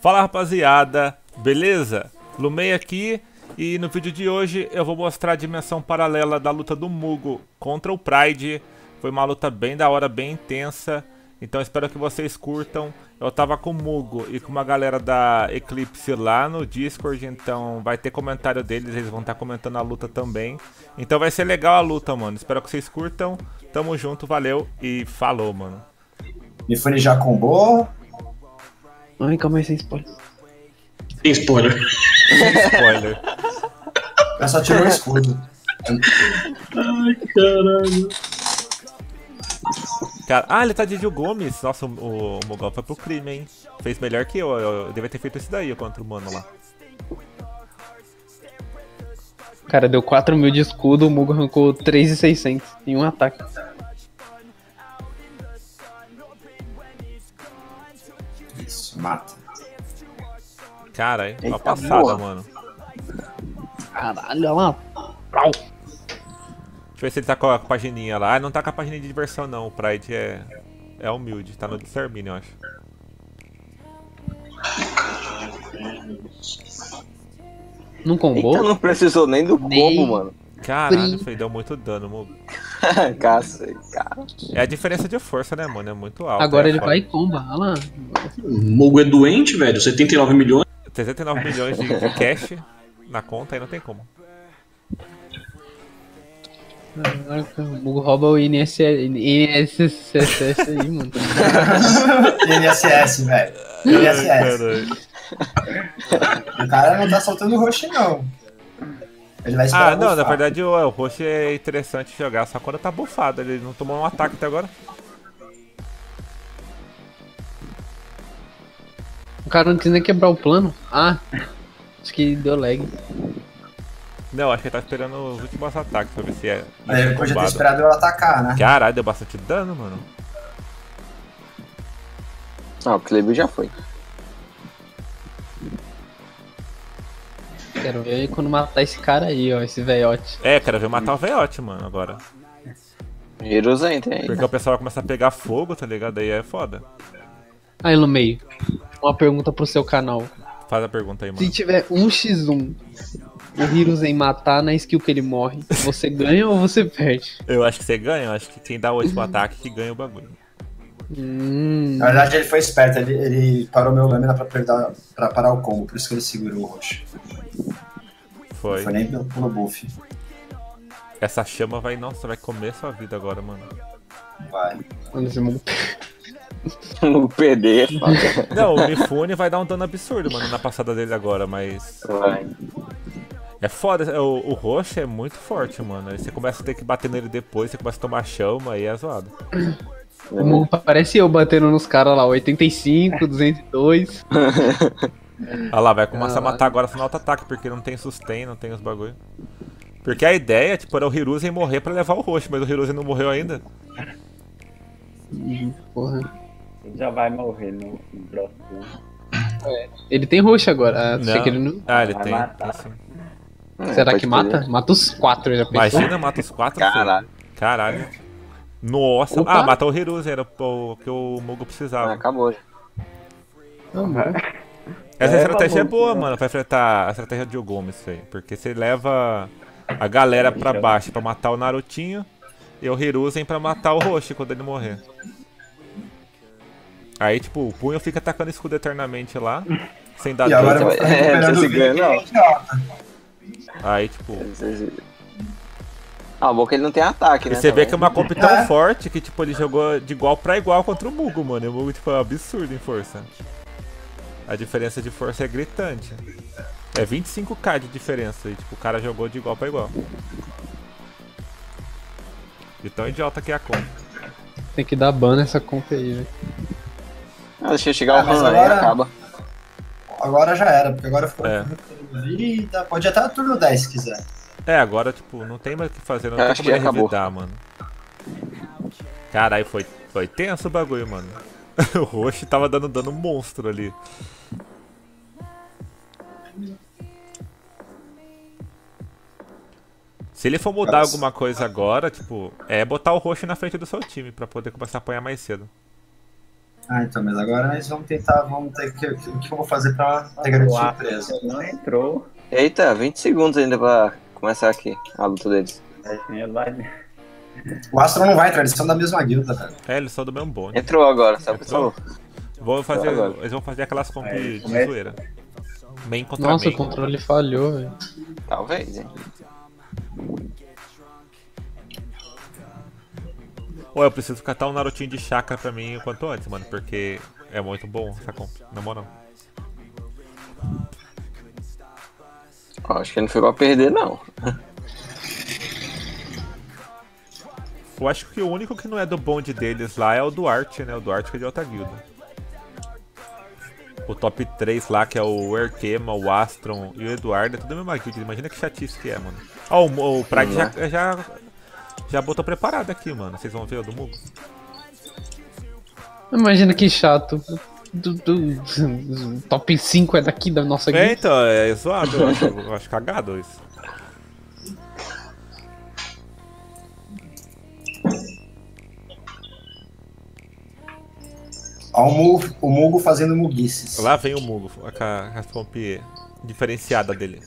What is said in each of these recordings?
Fala rapaziada, beleza? Lumei aqui e no vídeo de hoje eu vou mostrar a dimensão paralela da luta do Mugo contra o Pride. Foi uma luta bem da hora, bem intensa, então espero que vocês curtam. Eu tava com o Mugo e com uma galera da Eclipse lá no Discord, então vai ter comentário deles, eles vão estar comentando a luta também. Então vai ser legal a luta, mano, espero que vocês curtam. Tamo junto, valeu e falou, mano. Mifune já combou. Ai, calma aí, sem spoiler. Tem spoiler. Spoiler. Eu só tirou o escudo. Ai, caralho. Cara, ah, ele tá de Gil Gomes. Nossa, o Mogol foi pro crime, hein? Fez melhor que eu devia ter feito isso daí contra o mano lá. O cara deu 4.000 de escudo, o Mugo arrancou 3.600 em um ataque. Isso, mata. Cara, hein? Uma Eita, passada, porra. mano. Caralho, olha lá. Prau. Deixa eu ver se ele tá com a pagininha lá. Ah, não tá com a pagininha de diversão, não. O Pride é humilde. Tá no extermínio, eu acho. Não combou? Eita, não precisou nem do Nem. combo, mano. Caralho, foi, deu muito dano, Mugo. Cacete, cara. É a diferença de força, né, mano? É muito alta. Agora é ele foda. vai e comba, olha lá. O Mogo é doente, velho. 79 milhões. 69 milhões de cash na conta, aí não tem como. Caraca, o Mugo rouba o INSS aí, mano. INSS, velho. Ai, INSS. caralho. O cara não tá soltando o roxo, não. Ele vai esperar Ah, não, na bufar. verdade o roxo é interessante jogar só quando tá bufado. Ele não tomou um ataque até agora. O cara não quis nem quebrar o plano. Ah, acho que deu lag. Não, acho que ele tá esperando os últimos ataques pra ver se é. Aí ele podia ter combado. esperado eu atacar, né? Caralho, deu bastante dano, mano. Ah, o Kleber já foi. Quero ver quando matar esse cara aí, ó, esse velhote. É, quero ver matar o Veiote, mano, agora. Heroes entra aí. Porque o pessoal vai começar a pegar fogo, tá ligado? Aí é foda. Aí, Lumei, uma pergunta pro seu canal. Faz a pergunta aí, Se mano. tiver 1x1, o Hiruzen matar na skill que ele morre, você ganha ou você perde? Eu acho que você ganha, eu acho que quem dá o último ataque que ganha o bagulho. Na verdade, ele foi esperto. Ele parou meu lâmina pra parar o combo. Por isso que ele segurou o roxo. Foi. Não foi nem pelo buff. Essa chama vai, nossa, vai comer sua vida agora, mano. Vai. Mano, esse Mugo... No PD, foda. Não, o Mifune vai dar um dano absurdo, mano, na passada dele agora, mas... Vai. É foda, o roxo é muito forte, mano. Aí você começa a ter que bater nele depois, você começa a tomar chama, aí é zoado. O Mugo parece eu batendo nos caras lá, 85, 202. Olha lá, vai começar a Caralho. matar agora no auto-ataque, porque não tem sustain, não tem os bagulho. Porque a ideia, tipo, era o Hiruzen morrer pra levar o roxo, mas o Hiruzen não morreu ainda. Porra. Ele já vai morrer no próximo. Ele tem roxo agora. Ah, achei que ele não... Ah, ele Vai tem. matar. Assim. Será Pode que crer. mata? Mata os 4, já pensou? Imagina, mata os 4. Caralho. Caralho. Nossa. Opa. Ah, matou o Hiruzen, era o que o Mugo Ah, precisava. acabou já. Essa estratégia é vamos, boa, né? mano, pra enfrentar a estratégia de Gomes, velho. Porque você leva a galera pra baixo pra matar o Narutinho e o Hiruzen pra matar o Roshi quando ele morrer. Aí, tipo, o punho fica atacando escudo eternamente lá, sem dar E agora eu dano. vou ficar É, recuperando você o ganha, vídeo não. que é idiota. Aí, tipo... Ah, bom que ele não tem ataque, E né? você vê também. que é uma comp tão É. forte que, tipo, ele jogou de igual pra igual contra o Mugo, mano. E o Mugo, tipo, é um absurdo em força. A diferença de força é gritante. É 25k de diferença e, tipo, o cara jogou de igual pra igual. De tão idiota que é a comp. Tem que dar ban nessa conta aí, velho. Ah, deixa eu chegar o mas Han aí agora- acaba. Agora já era, porque agora ficou É. recuperando vida. Pode até o turno 10 se quiser. É, agora, tipo, não tem mais o que fazer, não Eu tem acho como que ele acabou. revidar, mano. Caralho, foi tenso o bagulho, mano. O Roshi tava dando dano monstro ali. Se ele for mudar Nossa. alguma coisa agora, tipo, é botar o Roshi na frente do seu time pra poder começar a apanhar mais cedo. Ah, então, mas agora nós vamos tentar, vamos ter que... O que eu vou fazer pra pegar de O surpresa? Astro não entrou. Eita, 20 segundos ainda pra começar aqui a luta deles. Assim, ele vai... O Astro não vai entrar, eles são da mesma guilda, velho. É, eles são do mesmo bonde. Entrou agora, sabe o que Entrou? falou? Agora. Eles vão fazer aquelas comp Aí, de começa. zoeira. Main contra Nossa, main. o controle falhou, velho. Talvez, hein? Ou eu preciso catar um Narutinho de chakra pra mim o quanto antes, mano, porque é muito bom essa comp, na moral. Ó, acho que ele não ficou a perder, não. Eu acho que o único que não é do bonde deles lá é o Duarte, né? O Duarte que é de outra guilda. O top 3 lá, que é o Erkema, o Astron e o Eduardo, é tudo a mesma guilda. Imagina que chatice que é, mano. Ó, o Pride já botou preparado aqui, mano. Vocês vão ver o do Mugo. Imagina que chato. Top 5 é daqui da nossa É, guilda. então, é zoado. Eu acho cagado isso. Ó, o Mugo fazendo muguices. Lá vem o Mugo, com a comp diferenciada dele.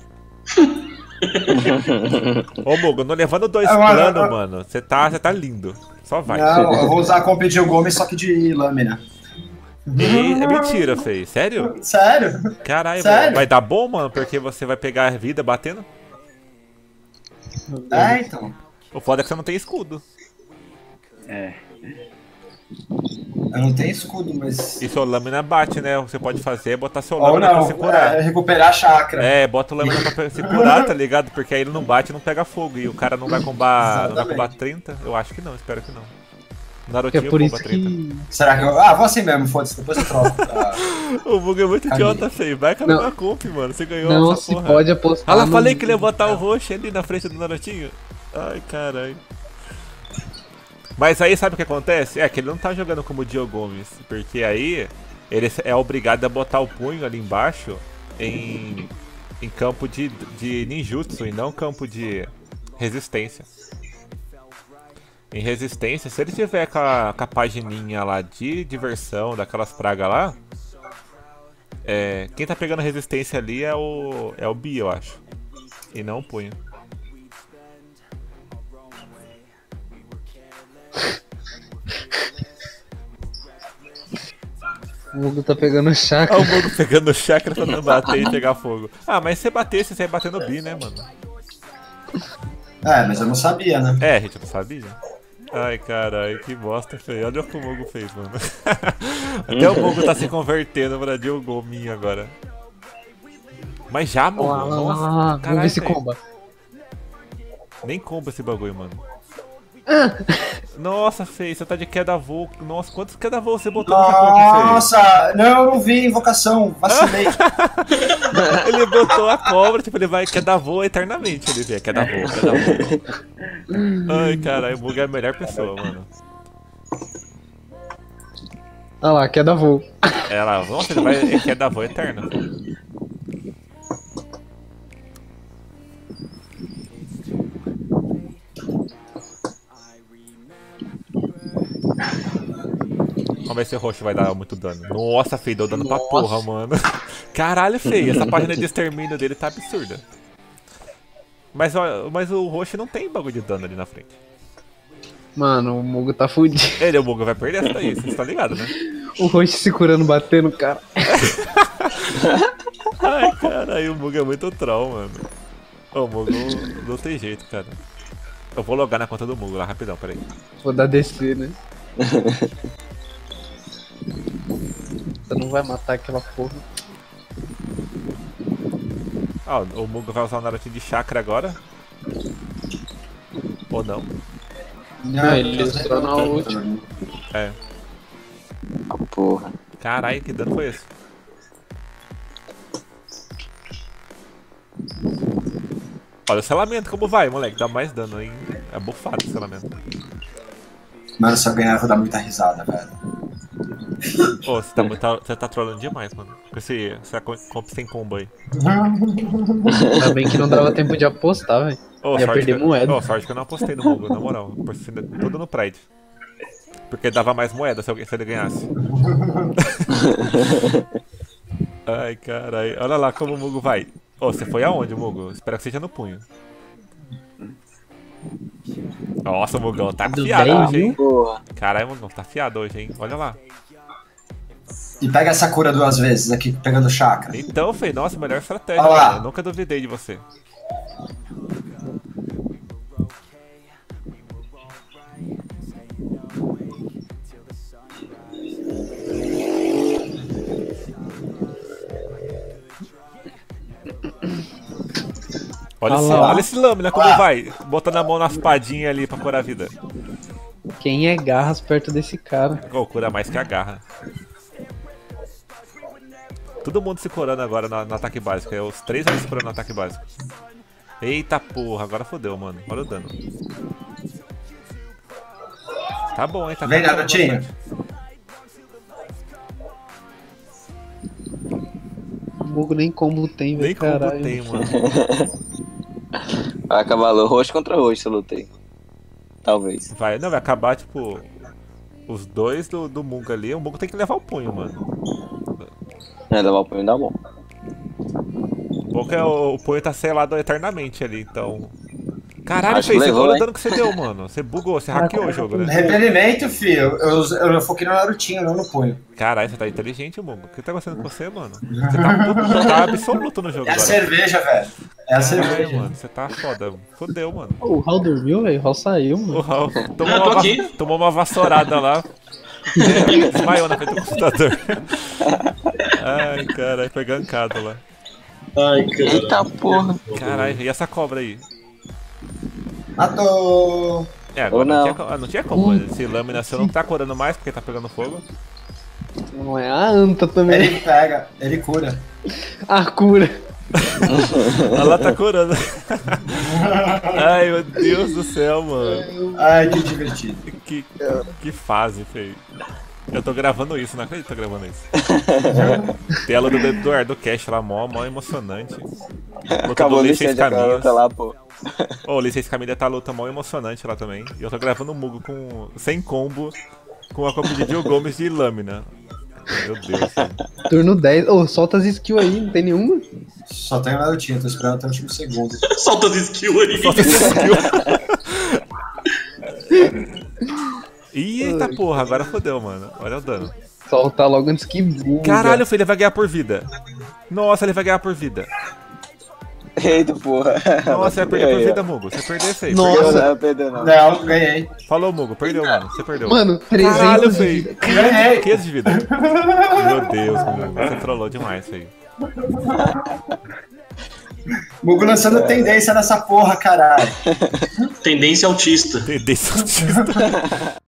Ô Mugo, não levando dois planos, mano. Você tá lindo. Só vai. Não, eu vou usar a comp de Gomes, só que de lâmina. É mentira, Fei. Sério? Sério? Caralho, Sério? vai dar bom, mano, porque você vai pegar a vida batendo? É, então. O foda é que você não tem escudo. É. Eu não tenho escudo, mas... E sua lâmina bate, né? O que você pode fazer é botar seu Ou lâmina pra não, se curar. recuperar a chakra. É, bota o lâmina pra se curar, tá ligado? Porque aí ele não bate e não pega fogo. E o cara não vai combar, não vai combar 30? Eu acho que não, espero que não. É Narutinho por comba isso 30. que... Será que eu... Ah, vou assim mesmo, foda-se, depois eu troco. O Bug é muito Caguei. idiota, feio. Vai com a Não. mesma comp, mano. Você ganhou Não essa se porra. pode apostar Ah lá, no- falei que ele ia botar o roxo ali na frente do Narutinho. Ai, caralho. Mas aí sabe o que acontece? É que ele não tá jogando como o Dio Gomes. Porque aí ele é obrigado a botar o punho ali embaixo em campo de ninjutsu e não campo de resistência. Em resistência, se ele tiver com a pagininha lá de diversão, daquelas pragas lá, quem tá pegando resistência ali é o Bi, eu acho. E não o punho. O Mugo tá pegando Olha chakra. o Mugo pegando chakra pra não bater e pegar fogo. Ah, mas se você batesse, você ia bater no Bi, né, mano? É, mas eu não sabia, né? É, a gente não sabia. Ai, caralho, que bosta, feio. Olha o que o Mugo fez, mano. Até o Mugo tá se convertendo pra Diogominho agora. Mas já, Mugo. Lá, lá, lá, Nossa, lá. Vamos caralho, ver se feio. comba. Nem comba esse bagulho, mano. Nossa, feio, você tá de queda voo. Nossa, quantos queda voo você botou nessa comp, feio? Nossa, não, eu não vi invocação, vacilei. Ele botou a cobra, tipo, ele vai queda voo eternamente. Ele vê, queda voo, queda voo. Ai, caralho, o Mugo é a melhor pessoa, mano. Olha lá, queda voo. Ela, nossa, ele vai queda voo eterna. Vamos ver se o roxo vai dar muito dano. Nossa, feio, deu dano pra Nossa. porra, mano. Caralho, feio, essa página de extermínio dele tá absurda. Mas, ó, mas o roxo não tem bagulho de dano ali na frente. Mano, o Mugo tá fudido. Ele, o Mugo, vai perder essa daí, você tá ligado, né? O roxo se curando, batendo, cara. Ai, caralho, o Mugo é muito troll, mano. Ô, o Mugo não tem jeito, cara. Eu vou logar na conta do Mugo lá, rapidão, peraí. Vou dar DC, né? Você não vai matar aquela porra. Ah, o Mugo vai usar o Naruto de chakra agora? Ou não? Não, ele usou na ult. É. Ah, porra. Caralho, que dano foi esse? Olha o selamento como vai, moleque. Dá mais dano, hein? É bufado o selamento. Mano, se eu ganhar, eu vou dar muita risada, velho. Ô, você tá trollando demais, mano. Com essa comp sem combo aí. Ainda bem que não dava tempo de apostar, velho. Ô, Ia sorte perder que- moeda. Ô, sorte que eu não apostei no Mugo, na moral. Apostei tudo no Pride. Porque dava mais moeda se ele ganhasse. Ai, caralho. Olha lá como o Mugo vai. Ô, você foi aonde, Mugo? Espero que seja no punho. Nossa, o Mugão tá Do afiado bem, hoje, hein? Porra. Caralho, Mugão tá afiado hoje, hein? Olha lá. E pega essa cura 2 vezes aqui, pegando chakra. Então, Fei, nossa, melhor estratégia. Olha lá. Cara. Eu nunca duvidei de você. Olha, olha esse lâmina como vai. Botando a mão nas padinhas ali pra curar a vida. Quem é garras perto desse cara? Oh, cura mais que a garra. Todo mundo se curando agora no ataque básico. É os 3 se curando no ataque básico. Eita porra, agora fodeu, mano. Olha o dano. Tá bom, hein? Tá Vem, bom, Narutinho. O Mugo nem combo tem, velho. Nem como Caralho. tem, mano. Vai acabar roxo contra roxo se eu lutei. Talvez. Vai, não, vai acabar, tipo, os dois do Mugo ali. O Mugo tem que levar o punho, mano. É, levar o punho dá bom. O bom que o punho tá selado eternamente ali, então... Caralho, Acho Fei, que você levou, olha o hein? dano que você deu, mano. Você bugou, você hackeou o jogo, né? Repelimento, filho. Eu foquei no Narutinho, não no punho. Caralho, você tá inteligente, Mugo. O que tá acontecendo com você, mano? Você tá absoluto no jogo É a agora. cerveja, velho. É a Caralho, cerveja. mano, você tá foda. Fodeu, mano. Ô, o Raul dormiu, velho? O Raul saiu, O mano. Raul Eu tô aqui. tomou uma vassourada lá. Desmaiou na frente do computador. Ai, caralho, foi gankado lá. Ai, cara. Eita porra. Caralho, e essa cobra aí? Matou. É, agora Ou não. não tinha como. Esse lâmina você não tá curando mais porque tá pegando fogo. Não é a Anta também. Ele pega, ele cura. A cura. Ela tá curando. Ai, meu Deus do céu, mano. Ai, que divertido. Que fase, feio. Eu tô gravando isso, não acredito que tô gravando isso. Tela do Eduardo Cash lá, mó emocionante. Luta Acabou do de Lee Seis descer aquela Caminhos. luta lá, pô. Ô, o Lee Seis Caminhos tá luta mó emocionante lá também. E eu tô gravando o Mugo sem combo, com a combo de Gil Gomes de lâmina. Meu Deus, velho. Turno 10. Ô, solta as skills aí, não tem nenhuma? Só tem o Narutinho, tô esperando até o último segundo. Solta as skills aí. Solta esse skill. Ih, eita porra, agora fodeu, mano. Olha o dano. Solta logo antes que buga. Caralho, filho, ele vai ganhar por vida. Nossa, ele vai ganhar por vida. Eita porra. Nossa, vai perder por vida, Mugo. Você perdeu isso aí. Nossa. Perdeu. Não, perdeu não. Não, ganhei. Falou, Mugo. Perdeu, mano. Você perdeu. Mano, 300 Caralho, de feio. vida. Ganhei. 500 de vida. Meu Deus, Mugo. Você trollou demais, feio. Mugo lançando tendência nessa porra, caralho. Tendência autista. Tendência autista.